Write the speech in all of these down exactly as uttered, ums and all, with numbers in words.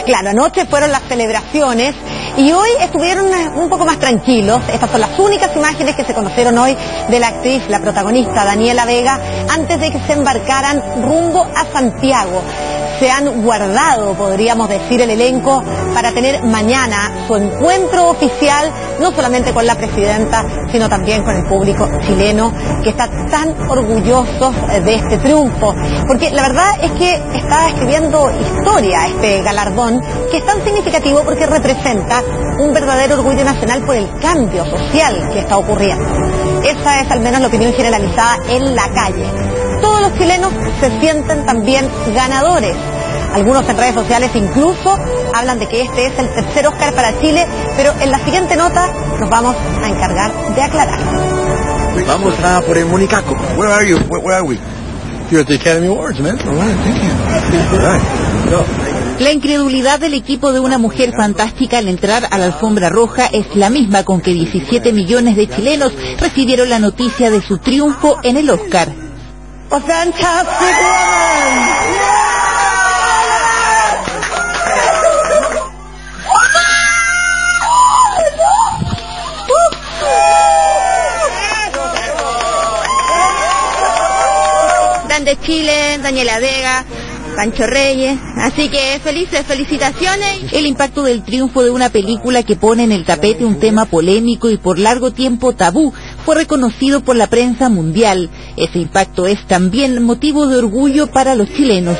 Claro, anoche fueron las celebraciones y hoy estuvieron un poco más tranquilos. Estas son las únicas imágenes que se conocieron hoy de la actriz, la protagonista Daniela Vega, antes de que se embarcaran rumbo a Santiago. Se han guardado, podríamos decir, el elenco para tener mañana su encuentro oficial, no solamente con la presidenta, sino también con el público chileno, que está tan orgulloso de este triunfo. Porque la verdad es que está escribiendo historia este galardón, que es tan significativo porque representa un verdadero orgullo nacional por el cambio social que está ocurriendo. Esa es al menos la opinión generalizada en la calle. Todos los chilenos se sienten también ganadores. Algunos en redes sociales incluso hablan de que este es el tercer Oscar para Chile, pero en la siguiente nota nos vamos a encargar de aclarar. Vamos a por el Monicaco. Where are you? Where, where are we? Here at the Academy Awards, man. All right, thank you. All right. No. La incredulidad del equipo de Una Mujer Fantástica al entrar a la alfombra roja es la misma con que diecisiete millones de chilenos recibieron la noticia de su triunfo en el Oscar. A fantastic woman. De Chile, Daniela Vega, Pancho Reyes, así que felices, felicitaciones. El impacto del triunfo de una película que pone en el tapete un tema polémico y por largo tiempo tabú fue reconocido por la prensa mundial. Ese impacto es también motivo de orgullo para los chilenos.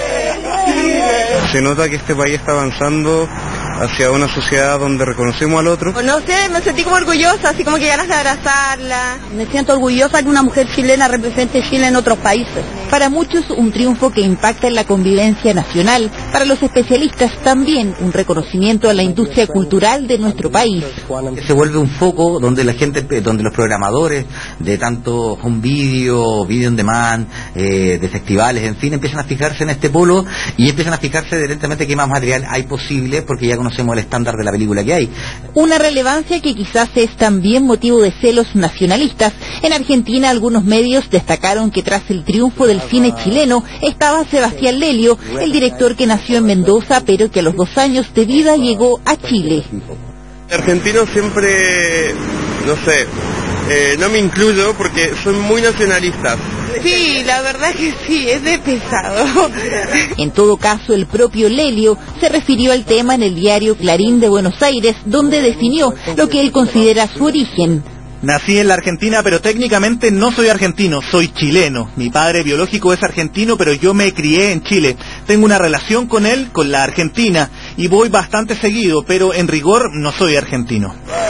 Se nota que este país está avanzando hacia una sociedad donde reconocemos al otro. No sé, me sentí como orgullosa, así como que ganas de abrazarla. Me siento orgullosa que una mujer chilena represente Chile en otros países. Para muchos un triunfo que impacta en la convivencia nacional, para los especialistas también un reconocimiento a la industria cultural de nuestro país. Se vuelve un foco donde la gente, donde los programadores de tanto home video, video on demand, eh, de festivales, en fin, empiezan a fijarse en este polo y empiezan a fijarse directamente qué más material hay posible, porque ya conocemos el estándar de la película que hay. Una relevancia que quizás es también motivo de celos nacionalistas. En Argentina algunos medios destacaron que tras el triunfo del cine chileno estaba Sebastián Lelio, el director que nació en Mendoza pero que a los dos años de vida llegó a Chile. Argentino siempre, no sé, eh, no me incluyo porque son muy nacionalistas. Sí, la verdad que sí, es de pesado. En todo caso, el propio Lelio se refirió al tema en el diario Clarín de Buenos Aires, donde definió lo que él considera su origen. Nací en la Argentina, pero técnicamente no soy argentino, soy chileno. Mi padre biológico es argentino, pero yo me crié en Chile. Tengo una relación con él, con la Argentina, y voy bastante seguido, pero en rigor no soy argentino.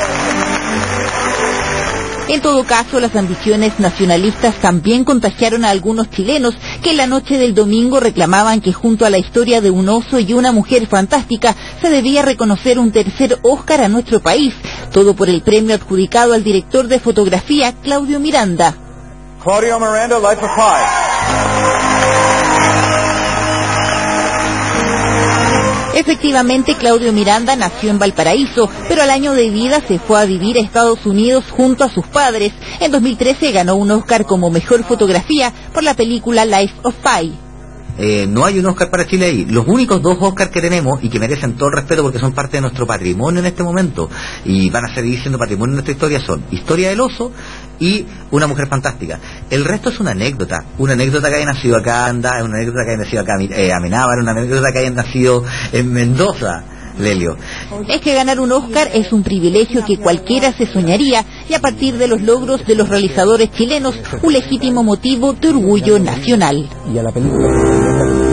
En todo caso, las ambiciones nacionalistas también contagiaron a algunos chilenos que en la noche del domingo reclamaban que junto a la historia de un oso y una mujer fantástica se debía reconocer un tercer Oscar a nuestro país, todo por el premio adjudicado al director de fotografía Claudio Miranda. Claudio Miranda, Life of Pi. Efectivamente, Claudio Miranda nació en Valparaíso, pero al año de vida se fue a vivir a Estados Unidos junto a sus padres. En dos mil trece ganó un Oscar como mejor fotografía por la película Life of Pi. Eh, no hay un Oscar para Chile ahí. Los únicos dos Oscars que tenemos y que merecen todo el respeto porque son parte de nuestro patrimonio en este momento y van a seguir siendo patrimonio de nuestra historia son Historia del Oso y Una Mujer Fantástica. El resto es una anécdota, una anécdota que haya nacido acá Anda, una anécdota que haya nacido acá eh, Amenábar, una anécdota que haya nacido en Mendoza. Lelio. Es que ganar un Oscar es un privilegio que cualquiera se soñaría y a partir de los logros de los realizadores chilenos, un legítimo motivo de orgullo nacional. Y a la película